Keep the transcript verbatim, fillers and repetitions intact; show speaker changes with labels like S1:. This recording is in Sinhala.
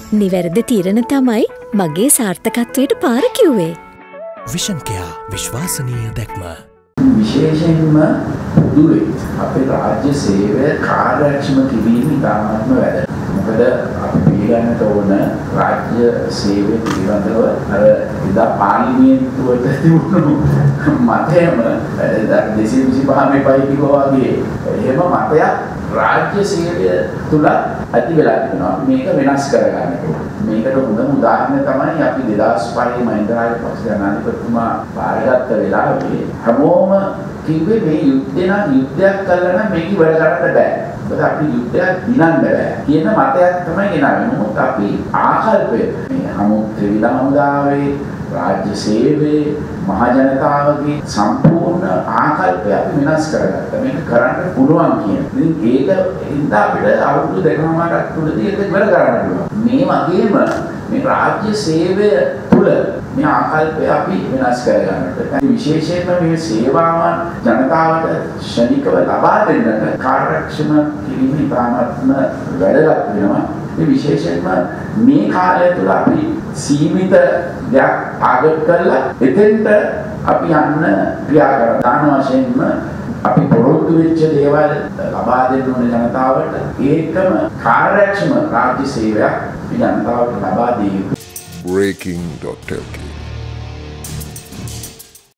S1: නිවැරදි තීරණ තමයි මගේ සාර්ථකත්වයට පාර කිව්වේ.
S2: විෂන් කෙයා විශ්වාසනීය දැක්ම.
S3: විශේෂයෙන්ම දුවේ අපේ රාජ්‍ය සේවය කාර්යක්ෂම කිරීම ඉතාමත්ම වැදගත්. මොකද අපි පිළිගන්නට ඕන රාජ්‍ය සේවය පිළිබඳව අර එදා පාර්ලිමේන්තුවට තිබුණු මතයම දෙසිය විසිපහ මෙපයි කිව්වා වගේ එහෙම මතයක් රාජ්‍ය සේවය තුල ඇති වෙලා තිබෙනවා. මේක වෙනස් කරගන්න ඕනේ. මේකට හොඳම උදාහරණය තමයි අපි දෙදාස් පහේ මහින්ද රාජපක්ෂ ජනාධිපතිතුමා බාරගත්ත වෙලාවේ හැමෝම කිව්වේ මේ යුද්ධේ නම් යුද්ධයක් කළා නම් මේක වැඩ කරන්න බෑ. මොකද අපි යුද්ධයක් දිනන්න බෑ කියන මතයක් තමයි ගෙනාවේ. නමුත් අපි ආකල්පය මේ හමු ත්‍රිවිධ හමුදාවේ රාජ්‍ය සේවයේ මහ ජනතාවගේ සම්පූර්ණ ආකල්පය අපි වෙනස් කරගත්තා. මේක කරන්න පුළුවන් කියන. ඉතින් ඒක හින්දා අපිට අවුරුදු දෙකමාරක් තුලදී ඒක ඉවර කරන්න පුළුවන්. මේ වගේම මේ රාජ්‍ය සේවය තුල මේ ආකල්පය අපි වෙනස් කරගන්නට. විශේෂයෙන්ම මේ සේවාවන් ජනතාවට ශනිකව ලබා දෙන්නට කාර්යක්ෂම කිරීම ඉතාමත්ම වැදගත් වෙනවා. මේ විශේෂයෙන්ම මේ කාලය තුල අපි සීමිත දෙයක් ටාගට් කරලා එතෙන්ට අපි යන්න ක්‍රියා කරනවා. දාන වශයෙන්ම අපි පොරොත්තු වෙච්ච දේවල් ලබා දෙන්න ඕන ජනතාවට ඒකම කාර්යක්ෂම රාජ්‍ය සේවයක් ජනතාවට ලබා දී.
S4: Breaking dot L K